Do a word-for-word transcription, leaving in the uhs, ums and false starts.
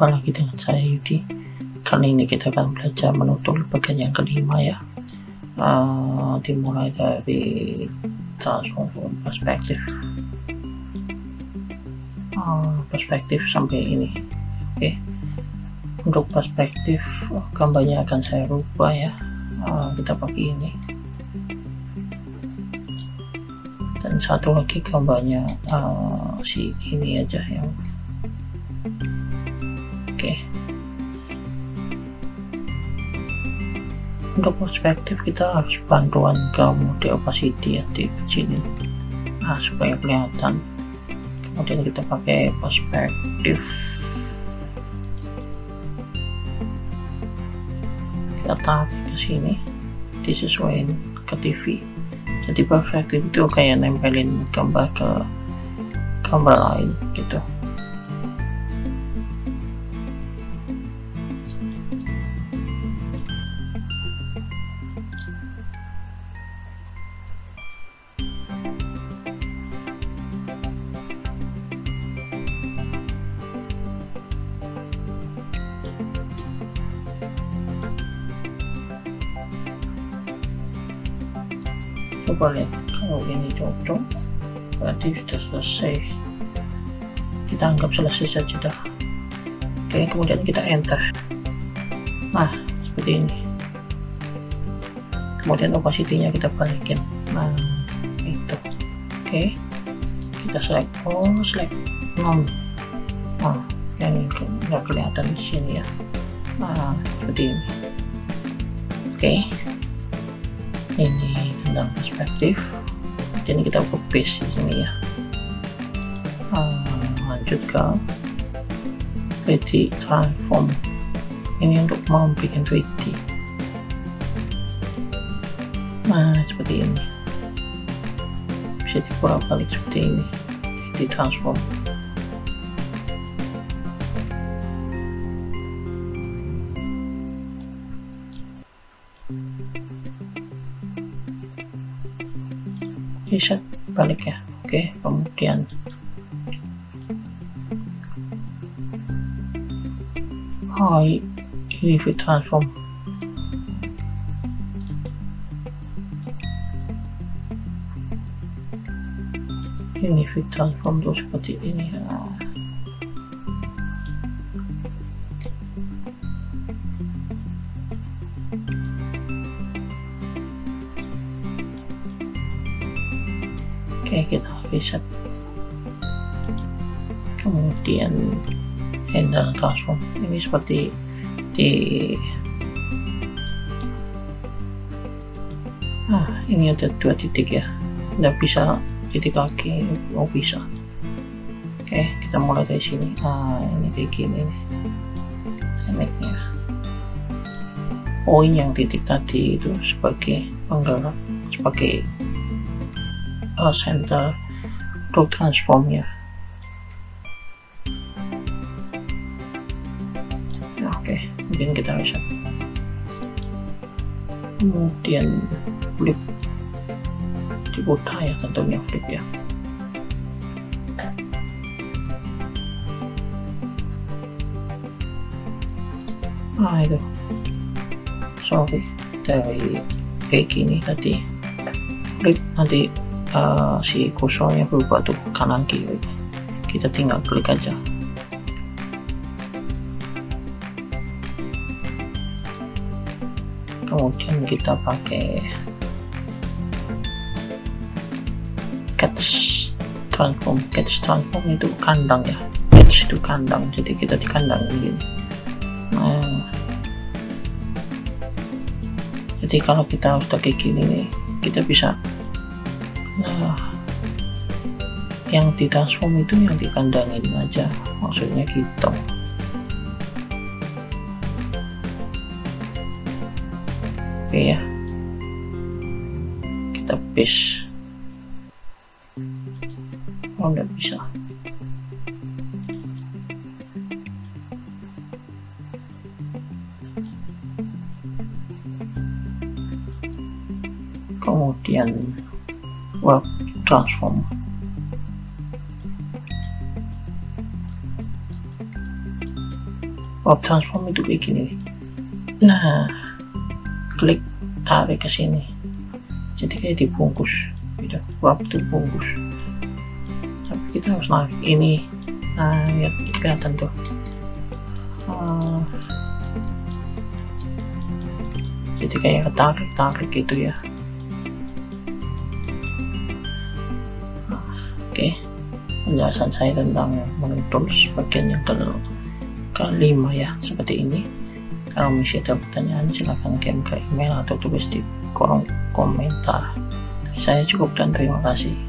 Jumpa lagi dengan saya Yudi. Kali ini kita akan belajar menutur bagian yang kelima ya. Uh, dimulai dari transform perspektif. Uh, perspektif sampai ini. Oke. Okay. Untuk perspektif gambarnya akan saya rubah ya. Uh, kita pakai ini. Dan satu lagi gambarnya uh, si ini aja yang oke. Okay. Untuk perspektif kita harus bantuan ke mode opacity ya, dikecilin nah supaya kelihatan. Kemudian kita pakai perspektif, kita tarik ke sini, disesuaikan ke T V. Jadi perspektif itu kayak nempelin gambar ke gambar lain gitu. Coba lihat, kalau ini cocok berarti sudah selesai, kita anggap selesai saja dah. Oke, kemudian kita enter. Nah seperti ini, kemudian opacity-nya kita balikin. Nah itu oke, kita select all, select none. Nah yang nggak kelihatan di sini ya. Nah seperti ini. Oke, ini tentang perspektif. Jadi kita ke base di sini ya. Hmm, lanjut ke tiga D transform. Ini untuk mau bikin tiga D. Nah seperti ini, bisa diputar balik seperti ini, tiga D transform. Reset balik ya. Oke, kemudian oh, ini fit transform. Ini fit transform tuh seperti ini ya. Oke, kita reset. Kemudian handle transform. Ini seperti di ah ini ada dua titik ya, nggak bisa titik lagi. Oh bisa. Oke, kita mulai dari sini. Ah ini kayak gini nih tekniknya. Poin yang titik tadi itu sebagai penggerak, sebagai Uh, center untuk transformnya. Nah, oke, okay. Kemudian kita reset. Kemudian flip, diputar ya tentunya flip ya. Nah itu, sorry dari kayak gini tadi flip nanti. Uh, si kursornya berubah tuh kanan kiri, kita tinggal klik aja. Kemudian kita pakai catch transform. Catch transform itu kandang ya, catch itu kandang, jadi kita di kandang begini. Nah, jadi kalau kita sudah kayak gini nih, kita bisa. Nah, yang ditransform itu yang dikandangin aja, maksudnya gitu. Oke ya, kita paste. Oh nggak bisa. Kemudian warp transform. warp transform itu kayak gini. Nah, klik tarik ke sini, jadi kayak dibungkus gitu, warp dibungkus. Tapi kita harus narik ini. Nah, ya kelihatan tuh. Uh, jadi kayak tarik-tarik gitu ya. Nah, oke, okay. Penjelasan saya tentang menu tools bagian yang ke kelima ya, seperti ini. Kalau masih ada pertanyaan silahkan kirim ke email atau tulis di kolom komentar. Saya cukup dan terima kasih.